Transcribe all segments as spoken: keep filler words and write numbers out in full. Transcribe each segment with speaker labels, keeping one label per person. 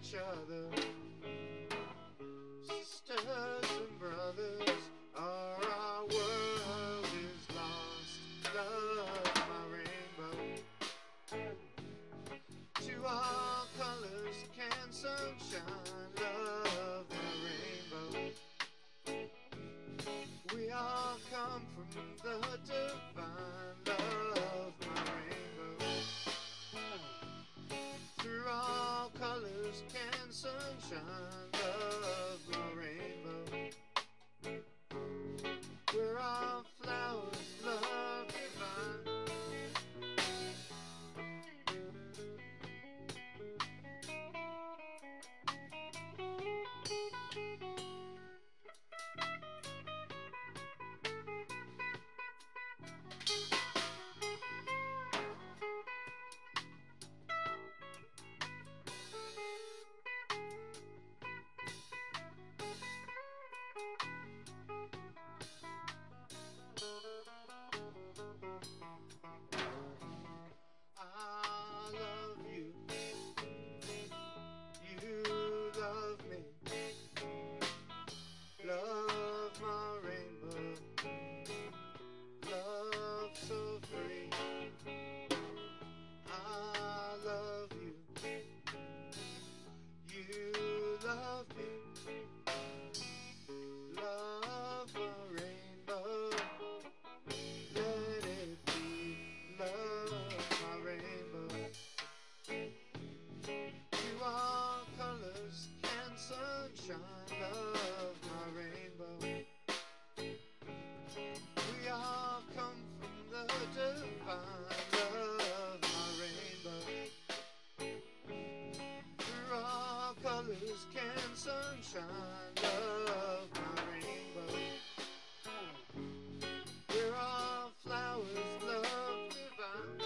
Speaker 1: each other. Sisters and brothers, or our world is lost. Love my rainbow. To all colors can sunshine. Love my rainbow. We all come from the divine. Love my rainbow. Through all colors can sunshine. Love my rainbow. We're all flowers, love divine. I love you, you love me. Love my rainbow, love so free. I love you, you love me. Love my rainbow, let it be. Love my rainbow. To all colors can sunshine. Love my rainbow. We all come from the divine. Love my rainbow. Through all colors can sunshine. Love my rainbow. We're all flowers, love divine.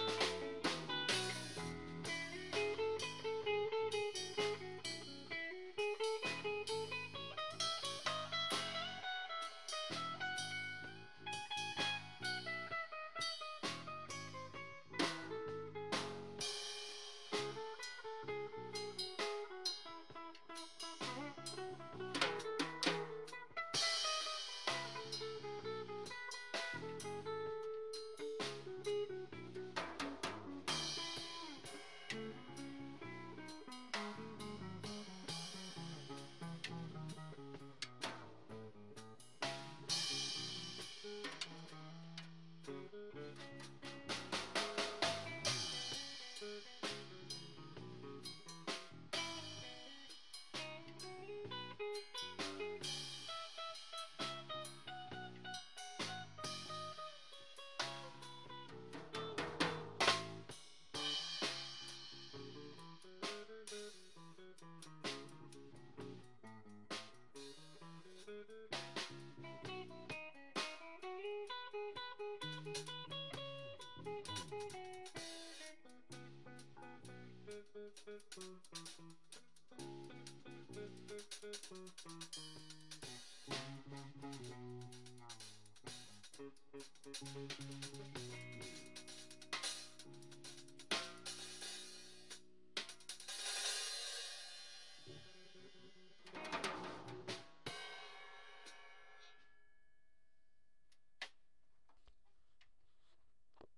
Speaker 1: Thank you.